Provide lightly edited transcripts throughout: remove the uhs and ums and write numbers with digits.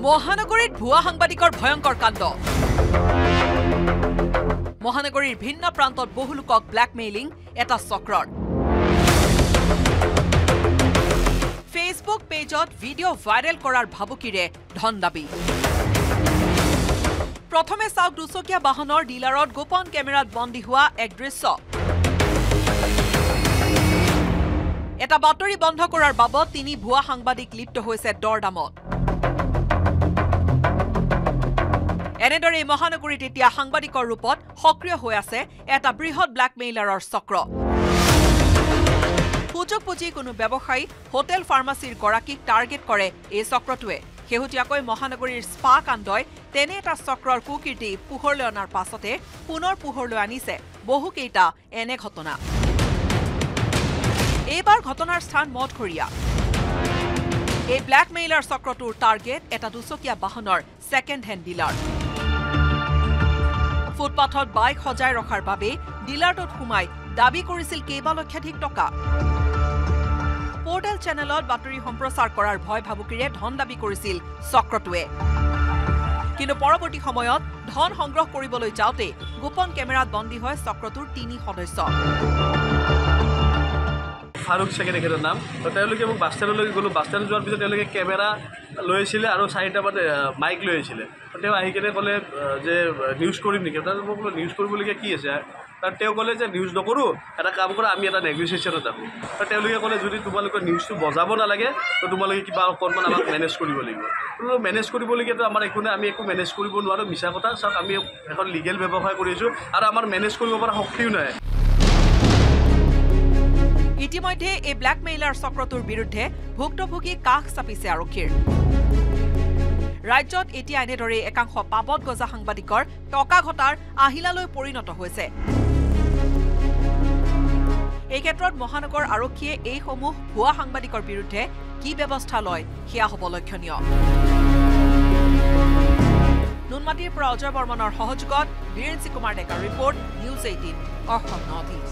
মহানগৰীত ভুৱা সাংবাদিকৰ ভয়ংকৰ কাণ্ড মহানগৰীৰ ভিন্ন প্ৰান্তত বহু লোকক ব্ল্যাকমেইলিং এটা চক্ৰৰ ফেসবুক পেজত ভিডিঅ' ভাইৰেল কৰাৰ ভাবুকিৰে ধন দাবী প্ৰথমে চাওক দুচকীয়া বাহনৰ ডিলাৰত গোপন কেমেৰাত বন্দী হোৱা এক দৃশ্য এটা বাতৰি বন্ধ কৰাৰ বাবদ তিনি ভুৱা সাংবাদিক লিপ্ত হৈছে দৰদামত এনেদৰে মহানগৰীত এতিয়া সাংবাদিকৰ ৰূপত সক্ৰিয় হৈ আছে এটা বৃহৎ ব্ল্যাকমেইলাৰৰ চক্ৰ সুযোগ পুঁজি কোনো ব্যৱসায়ী হোটেল ফাৰ্মাসীৰ গৰাকীক টাৰ্গেট কৰে এই চক্ৰটোৱে শেহতীয়াকৈ মহানগৰীৰ স্পা কাণ্ডই তেনে এটা চক্ৰৰ কুকীৰ্তি পোহৰলৈ অনাৰ পাছতে পুনৰ পোহৰলৈ আনিছে বহুকেইটা এনে ঘটনা এইবাৰ ঘটনাৰ স্থান মঠঘৰীয়া এই ব্ল্যাকমেইলাৰ চক্ৰটোৰ টাৰ্গেট এটা দুচকীয়া বাহনৰ ছেকেণ্ড হেণ্ড ডিলাৰ ফুটপাথত বাইক সজাই ৰখাৰ বাবে ডিলাৰটোত সোমাই দাবী কৰিছিল কেইবা লক্ষাধিক টকা পোৰ্টেল চেনেলত বাতৰি সম্প্ৰচাৰ কৰাৰ ভয় ভাবুকিৰে ধন দাবী কৰিছিল চক্ৰটোৱে কিন্তু পৰৱৰ্তী সময়ত ধন সংগ্ৰহ কৰিবলৈ যাওঁতে গোপন কেমেৰাত বন্দী হয় চক্ৰটোৰ তিনি সদস্য ফাৰুক চেকেন এখেতৰ নাম তেওঁলোকে মোক বাছষ্টেণ্ডলৈকে গ'লোঁ বাছষ্টেণ্ড যোৱাৰ পিছত তেওঁলোকে কেমেৰা লৈ আহিছিলে আৰু চাৰিটামান মাইক লৈ আহিছিলে তেওঁ আহি কিনে ক'লে যে নিউজ কৰিম নেকি তাত মই বোলো নিউজ কৰিবলগীয়া কি আছে তাত তেওঁ ক'লে যে নিউজ নকৰোঁ এটা কাম কৰা আমি এটা নেগচিয়েশ্যনত যাম তেওঁলোকে ক'লে যদি তোমালোকে নিউজটো বজাব নালাগে তো তোমালোকে কিবা অকণমান আমাক মেনেজ কৰিব লাগিব মেনেজ কৰিবলগীয়াতো আমাৰ একো নাই আমি একো মেনেজ কৰিব নোৱাৰোঁ মিছা কথা চাওক আমি এখন লিগেল ব্যৱসায় কৰি আছোঁ আৰু আমাৰ মেনেজ কৰিব পৰা শক্তিও নাই ইতিমধ্যে এই ব্ল্যাকমেইলাৰ চক্ৰটোৰ বিৰুদ্ধে ভুক্তভোগী কাষ চাপিছে আৰক্ষীৰ ৰাজ্যত এতিয়া এনেদৰে একাংশ পাবত গজা সাংবাদিকৰ টকা ঘটাৰ আহিলালৈ পৰিণত হৈছে এই ক্ষেত্ৰত মহানগৰ আৰক্ষীয়ে এইসমূহ ভুৱা সাংবাদিকৰ বিৰুদ্ধে কি ব্যৱস্থা লয় সেয়া হ'ব লক্ষণীয় নুনমাটিৰ পৰা অজয় বৰ্মনৰ সহযোগত বীৰেন্দ্ৰ কুমাৰ ডেকাৰ report news 18 Assam North East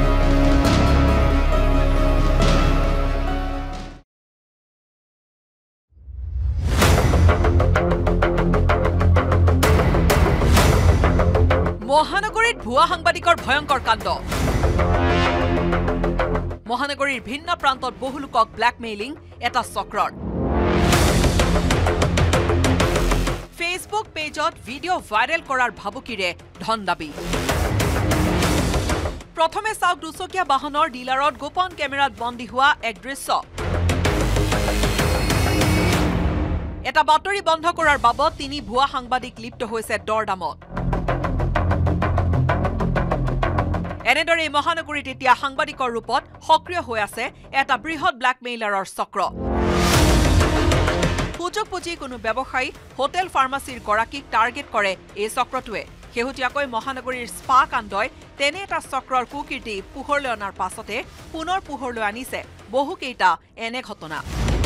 মহানগৰীত ভুৱা সাংবাদিকৰ ভয়ংকৰ কাণ্ড মহানগৰীৰ ভিন্ন প্ৰান্তত বহু লোকক ব্ল্যাকমেইলিং এটা চক্ৰৰ ফেসবুক পেজত ভিডিঅ' ভাইৰেল কৰাৰ ভাবুকিৰে ধন দাবী প্ৰথমে চাওক দুচকীয়া বাহনৰ ডিলাৰত গোপন কেমেৰাত বন্দী হোৱা এক দৃশ্য এটা বাতৰি বন্ধ কৰাৰ বাবদ তিনি ভুৱা সাংবাদিক লিপ্ত হৈছে দৰদামত এনেদৰে মহানগৰীত এতিয়া সাংবাদিকৰ ৰূপত সক্ৰিয় হৈ আছে এটা বৃহৎ ব্ল্যাকমেইলাৰৰ চক্ৰ সুযোগ পুঁজি কোনো ব্যৱসায়ী হোটেল ফাৰ্মাসীৰ গৰাকীক টাৰ্গেট কৰে এই চক্ৰটোৱে শেহতীয়াকৈ মহানগৰীৰ স্পা কাণ্ডই তেনে এটা চক্ৰৰ কুকীৰ্তি পোহৰলৈ অনাৰ পাছতে পুনৰ পোহৰলৈ আনিছে বহুকেইটা এনে ঘটনা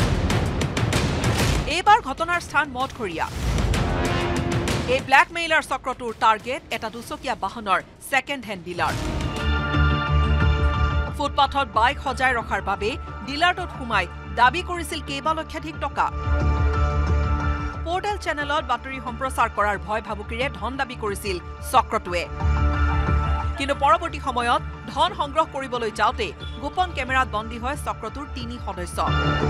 এইবাৰ ঘটনাৰ স্থান মঠঘৰীয়া এই ব্ল্যাকমেইলাৰ চক্ৰটোৰ টাৰ্গেট এটা দুচকীয়া বাহনৰ ছেকেণ্ড হেণ্ড ডিলাৰ ফুটপাথত বাইক সজাই ৰখাৰ বাবে ডিলাৰটোত সোমাই দাবী কৰিছিল কেইবা লক্ষাধিক টকা পোৰ্টেল চেনেলত বাতৰি সম্প্ৰচাৰ কৰাৰ ভয় ভাবুকিৰে ধন দাবী কৰিছিল চক্ৰটোৱে কিন্তু পৰৱৰ্তী সময়ত ধন সংগ্ৰহ কৰিবলৈ যাওঁতে গোপন কেমেৰাত বন্দী হয় চক্ৰটোৰ তিনি সদস্য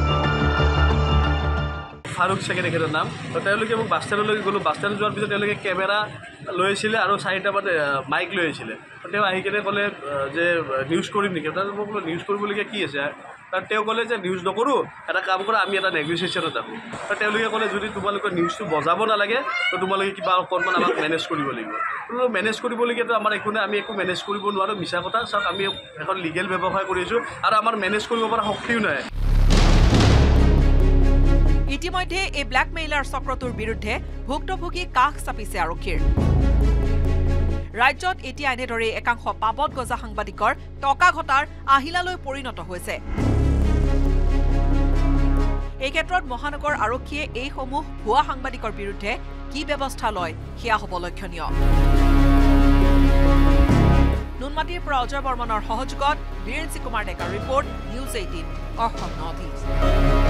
ফাৰুক চেকেন এখেতৰ নাম তেওঁলোকে মোক বাছষ্টেণ্ডলৈকে গ'লোঁ বাছষ্টেণ্ড যোৱাৰ পিছত তেওঁলোকে কেমেৰা লৈ আহিছিলে আৰু চাৰিটামান মাইক লৈ আহিছিলে তেওঁ আহি কিনে ক'লে যে নিউজ কৰিম নেকি তাত মই বোলো নিউজ কৰিবলগীয়া কি আছে তাত তেওঁ ক'লে যে নিউজ নকৰোঁ এটা কাম কৰা আমি এটা নেগচিয়েশ্যনত যাম তেওঁলোকে ক'লে যদি তোমালোকে নিউজটো বজাব নালাগে তো তোমালোকে কিবা অকণমান আমাক মেনেজ কৰিব লাগিব মেনেজ কৰিবলগীয়াতো আমাৰ একো নাই আমি একো মেনেজ কৰিব নোৱাৰোঁ মিছা কথা চাওক আমি এখন লিগেল ব্যৱসায় কৰি আছোঁ আৰু আমাৰ মেনেজ কৰিব পৰা শক্তিও নাই ইতিমধ্যে এই ব্ল্যাকমেইলাৰ চক্ৰটোৰ বিৰুদ্ধে ভুক্তভোগী কাষ চাপিছে আৰক্ষীৰ ৰাজ্যত এতিয়া এনেদৰে একাংশ পাবত গজা সাংবাদিকৰ টকা ঘটাৰ আহিলালৈ পৰিণত হৈছে এই ক্ষেত্ৰত মহানগৰ আৰক্ষীয়ে এইসমূহ ভুৱা সাংবাদিকৰ বিৰুদ্ধে কি ব্যৱস্থা লয় সেয়া হ'ব লক্ষণীয় নুনমাটিৰ পৰা অজয় বৰ্মনৰ সহযোগত বীৰেন্দ্ৰ কুমাৰ ডেকাৰ report news 18 Assam North east